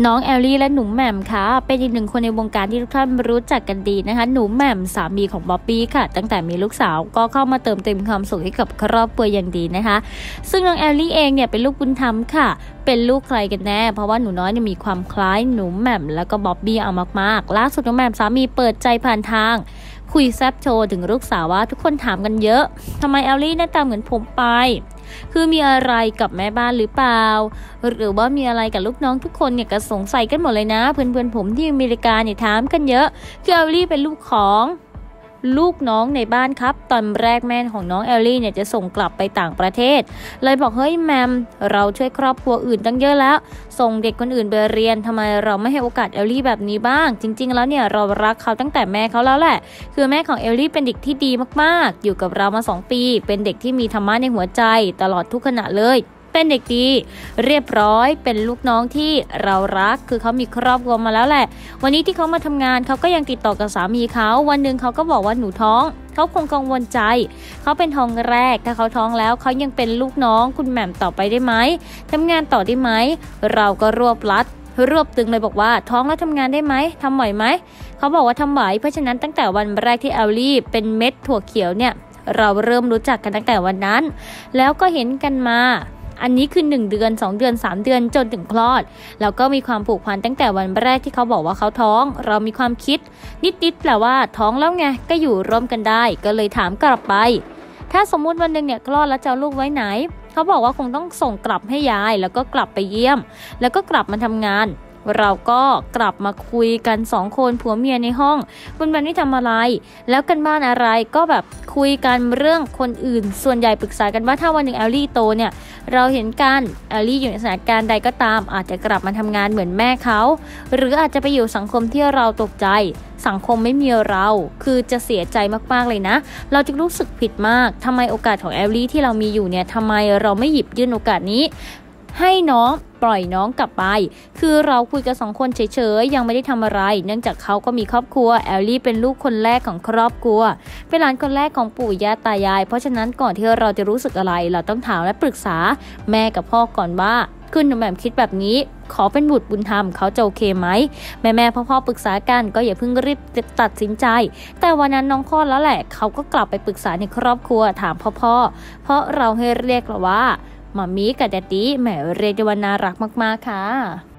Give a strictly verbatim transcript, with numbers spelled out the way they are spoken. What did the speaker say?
น้องแอลลี่และหนุ่มแหม่มค่ะเป็นอีกหนึ่งคนในวงการที่ทุกท่านรู้จักกันดีนะคะหนุ่มแหม่มสามีของบ๊อบบี้ค่ะตั้งแต่มีลูกสาวก็เข้ามาเติมเต็มความสุขให้กับครอบครัวอย่างดีนะคะซึ่งน้องแอลลี่เองเนี่ยเป็นลูกบุญธรรมค่ะเป็นลูกใครกันแน่เพราะว่าหนูน้อยเนี่ยมีความคล้ายหนุ่มแหม่มแล้วก็บ๊อบบี้เอามากๆล่าสุดน้องแหม่มสามีเปิดใจผ่านทางคุยแซบโชว์ถึงลูกสาวว่าทุกคนถามกันเยอะทำไมแอลลี่หน้าตาเหมือนผมไปคือมีอะไรกับแม่บ้านหรือเปล่าหรือว่ามีอะไรกับลูกน้องทุกคนเนี่ยก็สงสัยกันหมดเลยนะเพื่อนๆผมที่อเมริกาเนี่ยถามกันเยอะคือแอลลี่เป็นลูกของลูกน้องในบ้านครับตอนแรกแม่ของน้องแอลลี่เนี่ยจะส่งกลับไปต่างประเทศเลยบอกเฮ้ยแมมเราช่วยครอบครัวอื่นตั้งเยอะแล้วส่งเด็กคนอื่นไปเรียนทำไมเราไม่ให้โอกาสแอลลี่แบบนี้บ้างจริงๆแล้วเนี่ยเรารักเขาตั้งแต่แม่เขาแล้วแหละคือแม่ของแอลลี่เป็นเด็กที่ดีมากๆอยู่กับเรามาสองปีเป็นเด็กที่มีธรรมะในหัวใจตลอดทุกขณะเลยเป็นเด็กดีเรียบร้อยเป็นลูกน้องที่เรารักคือเขามีครอบครัวมาแล้วแหละวันนี้ที่เขามาทำงานเขาก็ยังติดต่อกับสามีเขาวันหนึ่งเขาก็บอกว่าหนูท้องเขาคงกังวลใจเขาเป็นท้องแรกถ้าเขาท้องแล้วเขายังเป็นลูกน้องคุณแหม่มต่อไปได้ไหมทำงานต่อได้ไหมเราก็รวบรัดรวบตึงเลยบอกว่าท้องแล้วทำงานได้ไหมทำไหวไหมเขาบอกว่าทำไหวเพราะฉะนั้นตั้งแต่วันแรกที่แอลลี่เป็นเม็ดถั่วเขียวเนี่ยเราเริ่มรู้จักกันตั้งแต่วันนั้นแล้วก็เห็นกันมาอันนี้คือหนึ่งเดือนสองเดือนสามเดือนจนถึงคลอดแล้วก็มีความผูกพันตั้งแต่วันแรกที่เขาบอกว่าเขาท้องเรามีความคิดนิดๆแปลว่าท้องแล้วไงก็อยู่ร่วมกันได้ก็เลยถามกลับไปถ้าสมมุติวันนึงเนี่ยคลอดแล้วจะเอาลูกไว้ไหนเขาบอกว่าคงต้องส่งกลับให้ยายแล้วก็กลับไปเยี่ยมแล้วก็กลับมาทำงานเราก็กลับมาคุยกันสองคนผัวเมียในห้องวันวันนี้ทำอะไรแล้วกันบ้านอะไรก็แบบคุยกันเรื่องคนอื่นส่วนใหญ่ปรึกษากันว่าถ้าวันหนึ่งแอลลี่โตเนี่ยเราเห็นกันแอลลี่อยู่ในสถานการณ์ใดก็ตามอาจจะกลับมาทำงานเหมือนแม่เขาหรืออาจจะไปอยู่สังคมที่เราตกใจสังคมไม่มีเราคือจะเสียใจมากๆเลยนะเราจะรู้สึกผิดมากทำไมโอกาสของแอลลี่ที่เรามีอยู่เนี่ยทำไมเราไม่หยิบยื่นโอกาสนี้ให้น้องปล่อยน้องกลับไปคือเราคุยกันสองคนเฉยๆยังไม่ได้ทำอะไรเนื่องจากเขาก็มีครอบครัวแอลลี่เป็นลูกคนแรกของครอบครัวเป็นหลานคนแรกของปู่ย่าตายายเพราะฉะนั้นก่อนที่เราจะรู้สึกอะไรเราต้องถามและปรึกษาแม่กับพ่อก่อนว่าคุณหนุ่มแหม่มคิดแบบนี้ขอเป็นบุตรบุญธรรมเขาจะโอเคไหมแม่แม่พ่อพ่อปรึกษากันก็อย่าเพิ่งรีบตัดสินใจแต่วันนั้นน้องคลอดแล้วแหละเขาก็กลับไปปรึกษาในครอบครัวถามพ่อพ่อเพราะเราให้เรียกว่ามามีกับแดดดี้แหมเรียกได้ว่าน่ารักมากๆค่ะ